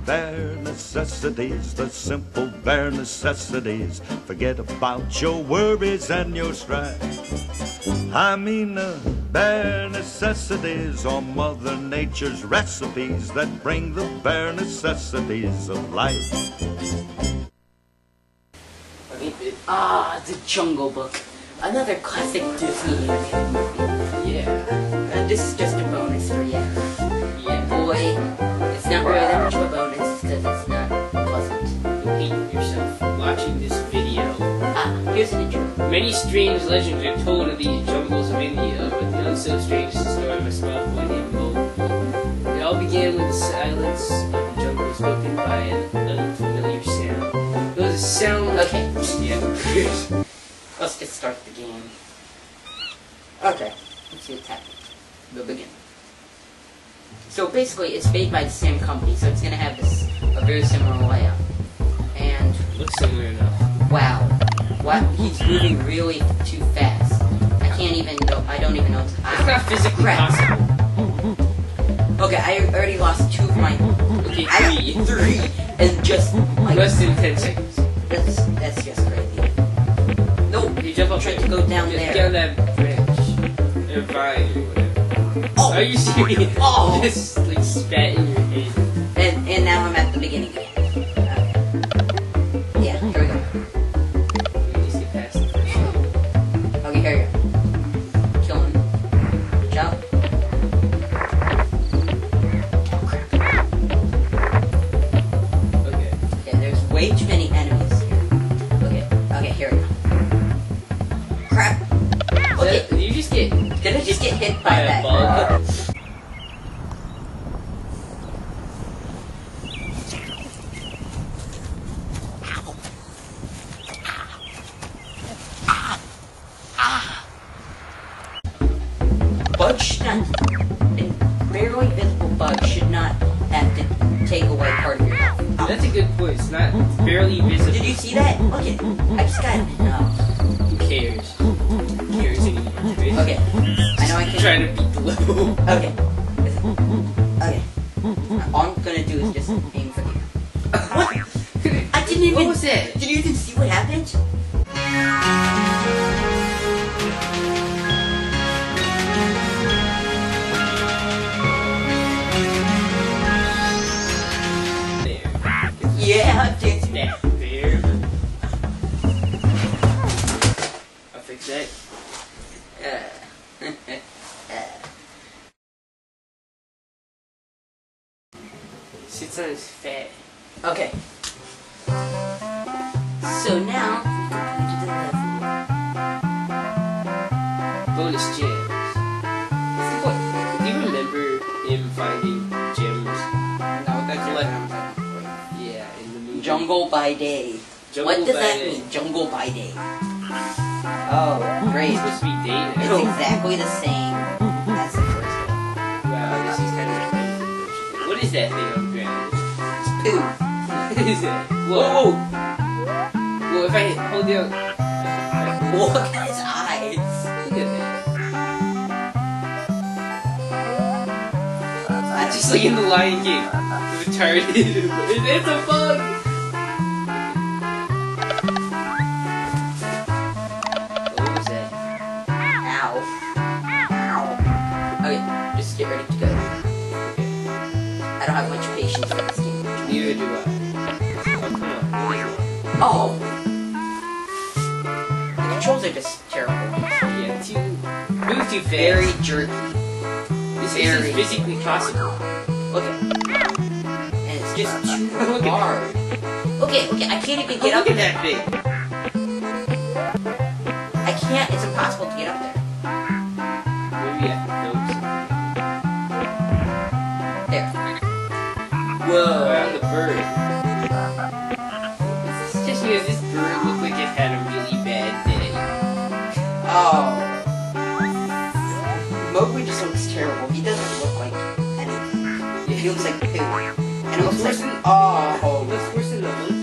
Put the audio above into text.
bare necessities, the simple bare necessities. Forget about your worries and your strife. I mean the bare necessities are Mother Nature's recipes that bring the bare necessities of life. The Jungle Book. Another classic Disney animated movie. Yeah. And this is just a bonus for you. Yeah. Boy, it's not really that much of a bonus because it's not pleasant. You'll hate yourself watching this video. Here's an intro. Many strange legends are told of these jungles of India, but none so strange as the story must well one involved. It all began with the silence of the jungle spoken by an unfamiliar sound. It was a sound. Okay. Yeah. Let's just start the game. Okay. Let's see what's happening. We'll begin. So basically, it's made by the same company, so it's gonna have a very similar layout. And Looks similar enough. wow, he's moving really too fast. I can't even know. I don't even know. It's not physically possible. Okay, I already lost 2 of my. Okay, I got 3, and just like less than 10 seconds. That's just crazy. No, You jump up try to go down there. Down that branch. Or vine or whatever. Oh. Are you serious? Oh. Just like spat in your head. And now I'm at the beginning again. Yeah, here we go. Let me just get past the first one. Okay, here we go. Kill him. Jump. Okay. Okay, there's way too many enemies here. Okay, here we go. Crap. Okay, Did you just get did I just get hit by that? bug? Bugs should not, and barely visible bugs should not have to take away part of your health. Ow. That's a good point. It's not barely visible. Did you see that? Look at I just got Who cares? Who cares anymore? Okay, I know I can. Trying to beat the level. Okay. Okay. All I'm gonna do is just aim for you. What? I didn't even. What was that? Did you even see what happened? Yeah, it's There. There. I'll fix that. Sits on his fat. Okay. So now Bonus gems. Do you remember him finding gems? Yeah, in the movie. Jungle by day. Jungle What does by that day. mean? Jungle by day. Oh, great. It's supposed to be day It's now. exactly the same as the first one. Wow, this is kind of crazy. What is that thing on the ground? Poo. What is that? Whoa! Well, if I hold down... Look at his eyes. Look at that. It's just like in the Lion King. Retarded. It's a bug! What was that? Ow. Ow. Okay, just get ready to go. I don't have much patience for this game. Neither do I. Oh, come on. What is it? Oh! The controls are just terrible. Yeah, move too fast. Very jerky. This very- isn't physically possible. Look at and it's just too Look at hard. Okay, I can't even get up Look at there. that thing. I can't, it's impossible to get up there. Maybe I can There. Whoa. Wow, the bird. It's just because this bird looked like it had a really bad day. Oh. Mowgli just looks terrible. He doesn't look like anything. He looks like poo. And it looks like... Oh. Looks worse than the monkeys.